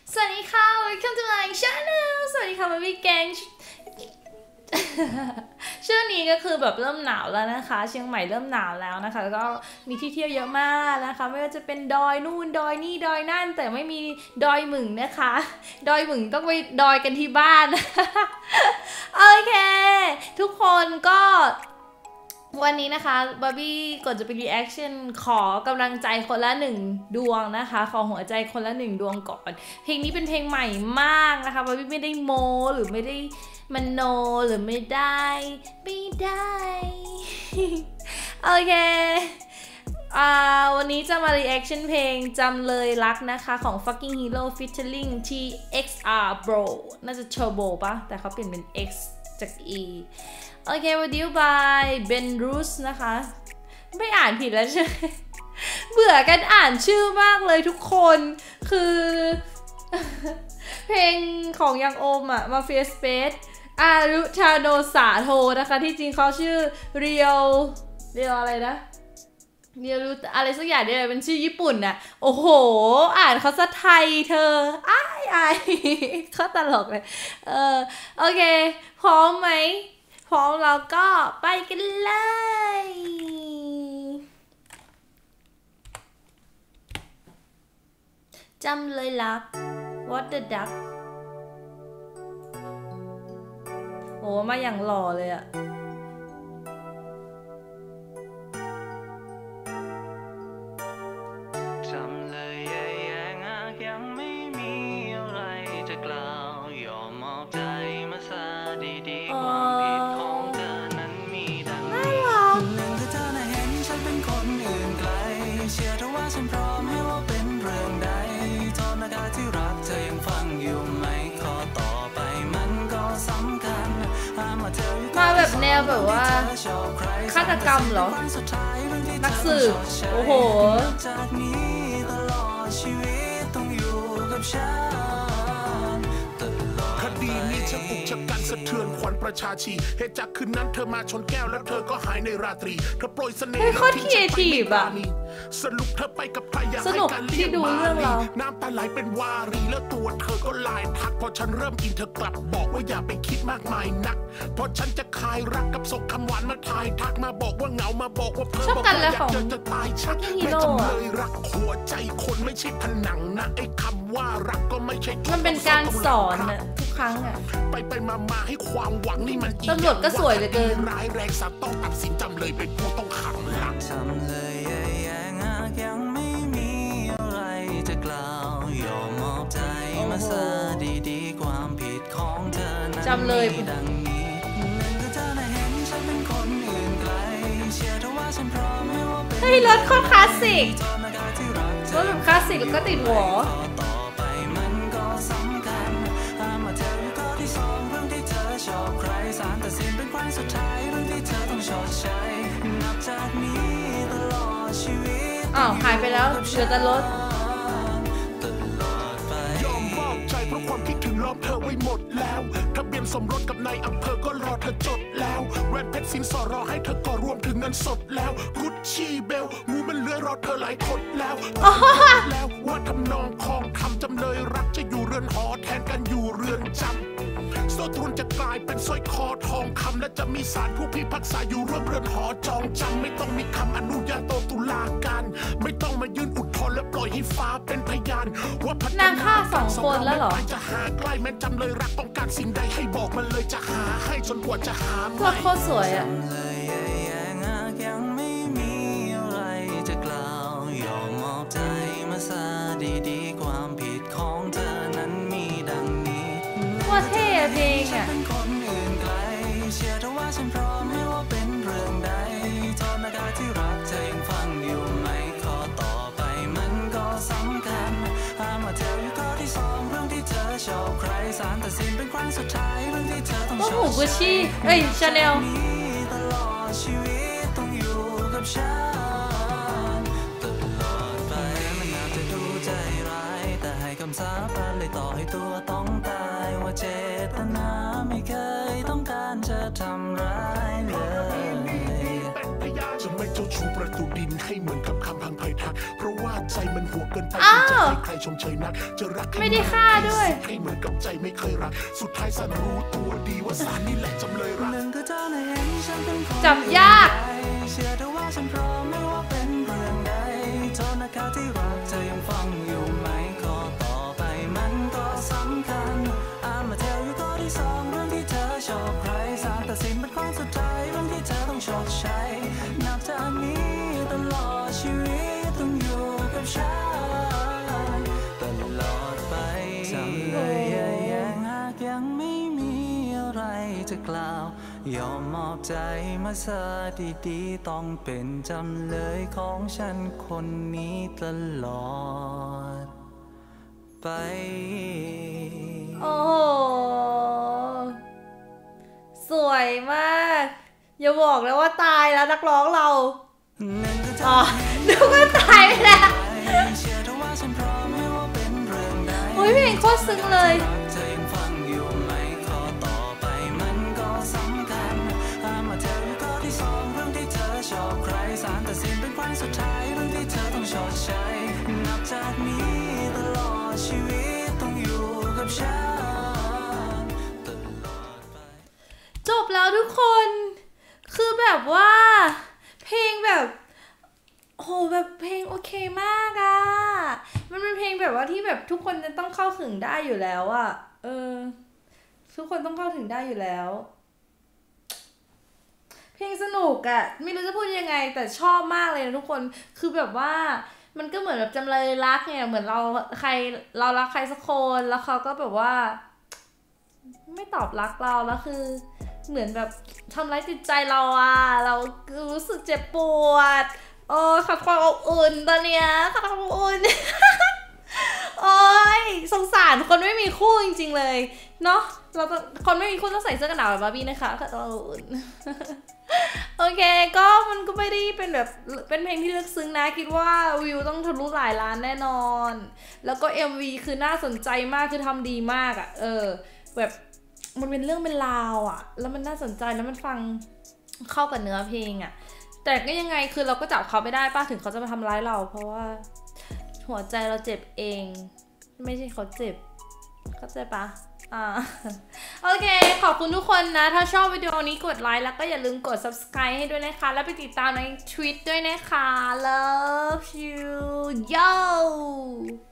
สวัสดีค่ะ welcome to my channel สวัสดีค่ะมาวิแกงช่วงนี้ก็คือแบบเริ่มหนาวแล้วนะคะเชียงใหม่เริ่มหนาวแล้วนะคะแล้วก็มีที่เที่ยวเยอะมากนะคะไม่ว่าจะเป็นดอยนู่นดอยนี่ดอยนั่นแต่ไม่มีดอยหมึงนะคะดอยหมึงต้องไปดอยกันที่บ้านโอเคทุกคนก็วันนี้นะคะบาร์บี้ก่อนจะไปรีแอคชั่นขอกำลังใจคนละ1 ดวงนะคะขอหัวใจคนละ1 ดวงก่อนเพลงนี้เป็นเพลงใหม่มากนะคะบาร์บี้ไม่ได้โมหรือไม่ได้มันโนหรือไม่ได้โอเควันนี้จะมารีแอคชั่นเพลงจำเลยรักนะคะของ Fucking Hero featuring TXR Bro น่าจะ Turbo ปะแต่เขาเปลี่ยนเป็น X จาก E โอเควันนี้ by Ben Rush นะคะไม่อ่านผิดแล้วใช่ไหมเบื่อกันอ่านชื่อมากเลยทุกคนคือเพลงของยังโอมอะมาเฟียสเปซอารุชาโนสาโทนะคะที่จริงเขาชื่อเรียวอะไรนะเรียวอะไรสักอย่างเนี่ยเป็นชื่อญี่ปุ่นน่ะโอ้โหอ่านเขาซะไทยเธออ้ายเขาตลกเลยโอเคพร้อมไหมพร้อมเราก็ไปกันเลยจำเลยรัก What the duckโอ้มาอย่างหล่อเลยอะจำเลยแย่งยังไม่มีอะไรจะกล่าวยอมมอบใจมาซะดีๆความผิดของเธอนั้นมีดังนี้หนึ่งคือเธอน่ะเห็นฉันเป็นคนอื่นไกลเชื่อเธอว่าฉันพร้อมให้ว่าเป็นเรื่องใดโทษนะคะที่รักเธอยังฟังอยู่ไหมขอต่อไปมันก็สำคัญมาแบบแนวแบบว่าฆาตกรรมเหรอนักสืบโอ้โหคดีนี้ช่างอุกชะกันสะเทือนขวัญประชาชีเหตุจากคืนนั้นเธอมาชนแก้วแล้วเธอก็หายในราตรีเธอโปรยเสน่ห์แล้วทิ้งฉันไปไม่ปราณีสรุปเธอไปกับใครอยากให้การเลี้ยงมาลีน้ำตาไหลเป็นวารีแล้วตัวเธอก็ลายทักพอฉันเริ่มอินเธอกลับบอกว่าอย่าไปคิดมากมายนักเพราะฉันจะคายรักกับส่งคำหวานมาทายทักมาบอกว่าเหงามาบอกว่าเพ้อบอกว่าอยากจะตายชักไม่จำเลยรักหัวใจคนไม่ใช่ผนังนะไอ้คำว่ารักก็ไม่ใช่มันเป็นการสอนอะทุกครั้งอะไปมาให้ความหวังนี่มันตำรวจก็สวยเหลือเกินร้ายแรงสารต้องตัดสินจำเลยเป็นผู้ต้องขังหลักจำเลยยังไม่มีอะไรจะกล่าวยอมมอบใจมาซะดีๆความผิดของเธอนั้นมีดังนี้หนึ่งคือเธอน่ะเห็นฉันเป็นคนอื่นไกลเชื่อเธอว่าฉันพร้อมให้ว่าเป็นเฮ้ยรถโคตรคลาสสิกรถแบบคลาสสิกแล้วก็ติดหัวชอบใครสารตัดสินเป็นครั้งสุดท้ายเรื่องที่เธอต้องชดใช้นับจากนี้ตลอดชีวิตหายไปแล้วเหลือแต่รถยอมมอบใจเพราะความคิดถึงล้อมเธอไว้หมดแล้วทะเบียนสมรสกับนายอำเภอก็รอเธอจดแล้วแหวนเพชรสินสอดรอให้เธอก็รวมถึงเงินสดแล้วกุชชี่เบลงูมันเลื้อยรอเธอหลายคนแล้วว่าทำนองคองทำจำเลยรักจะอยู่เรือนหอแทนกันอยู่เรือนจำโซ่ตรวนจะกลายเป็นสร้อยคอทองคำและจะมีศาลผู้พิพากษาอยู่ร่วมเรือนหอจองจำไม่ต้องมีคำอนุญาโตตุลาการไม่ต้องมายื่นอุทธรณ์และปล่อยให้ฟ้าเป็นพยานว่าพัฒนางฆ่า2 คนแล้วเหรอจะหาใกล้แม้จำเลยรักต้องการสิ่งใดให้บอกมันเลยจะหาให้จนกว่าจะหาไม่โคตรสวยอ่ะยังไม่มีอะไรจะกล่าวยอมมอบใจมาซะดีๆความผิดของเธอนั้นมีดังนี้ว่าเท่เพลงอ่ะเชื่อเธอว่าฉันพร้อมไม่ว่าเป็นเรื่องใดโทษนะคะที่รักเธอยังฟังอยู่ไหมข้อต่อไปมันก็สำคัญห้ามมาเธออยู่ข้อที่2เรื่องที่เธอชอบใครศาลตัดสินเป็นครั้งสุดท้ายเรื่องที่เธอต้องชดกุชชี่ชาแนลตลอดชีวิตต้องอยู่กับฉันตลอดไปมันอาจจะดูใจร้ายแต่ให้คำสาบานเลยต่อให้ตัวต้องตายว่าเจตนาไม่เคยต้องการจะทำร้ายเลยไม่เจ้าชู้ประตูดินให้เหมือนกับคำพังไพทักเพราะว่าใจมันหัวเกินไปที่จะให้ใครชมเชยนักจะรักไม่ได้ฆ่าด้วยให้เหมือนกับใจไม่เคยรักสุดท้ายสันรู้ตัวดีว่าสารนี่แหละจำเลยรักจับยากเชื่อเธอว่าฉันพร้อมไม่ว่าเป็นเรื่องใดโทษนะคะที่รักเธอยังฟังอยู่ไหมข้อต่อไปมันก็สำคัญมาเทลอยู่ข้อที่2เรื่องที่เธอชอบใครสารตัดสินเป็นข้อสุดท้ายเรื่องที่เธอต้องชดใช้นับจากนี้ตลอดชีวิตต้องอยู่กับฉันตลอดไปจำเลยยังหากยังไม่มีอะไรจะกล่าวยอมมอบใจมาซะดีๆต้องเป็นจำเลยของฉันคนนี้ตลอดไปโอ้โหสวยมากอย่าบอกนะว่าตายแล้วนักร้องเราอ๋อนึกว่าตายไปแล้วโอ้ยเพลงโคตรซึ้งเลยชอบใครสารตัดสินเป็นครั้งสุดท้ายเรื่องที่เธอต้องชดใช้นับจากนี้ตลอดชีวิตต้องอยู่กับฉันตลอดไปจบแล้วทุกคนคือแบบว่าเพลงแบบโหแบบเพลงโอเคมากอะมันเป็นเพลงแบบว่าที่แบบทุกคนจะต้องเข้าถึงได้อยู่แล้วอะทุกคนต้องเข้าถึงได้อยู่แล้วเพลงสนุกอะไม่รู้จะพูดยังไงแต่ชอบมากเลยนะทุกคนคือแบบว่ามันก็เหมือนแบบจำเลยรักเนี่ยเหมือนเรารักใครสักคนแล้วเขาก็แบบว่าไม่ตอบรักเราแล้วคือเหมือนแบบทำร้ายจิตใจเราอะเรารู้สึกเจ็บปวดขาดความอบอุ่นตอนเนี้ยขาดความอบอุ่น โอ้ยสงสารคนไม่มีคู่จริงๆเลยเนาะเราคนไม่มีคู่ต้องใส่เสื้อกันหนาวแบบบาร์บี้นะคะขาดความอบอุ่นโอเคก็มันก็ไม่ได้เป็นแบบเป็นเพลงที่ลึกซึ้งนะคิดว่าวิวต้องทะลุหลายล้านแน่นอนแล้วก็ MV คือน่าสนใจมากคือทำดีมากอ่ะแบบมันเป็นเรื่องเป็นราวอ่ะแล้วมันน่าสนใจแล้วมันฟังเข้ากับเนื้อเพลงอ่ะแต่ก็ยังไงคือเราก็จับเขาไม่ได้ป้าถึงเขาจะมาทำร้ายเราเพราะว่าหัวใจเราเจ็บเองไม่ใช่เขาเจ็บเข้าใจปะโอเคขอบคุณทุกคนนะถ้าชอบวิดีโอนี้กดไลค์แล้วก็อย่าลืมกด subscribe ให้ด้วยนะคะแล้วไปติดตามใน Twitter ด้วยนะคะ love you yo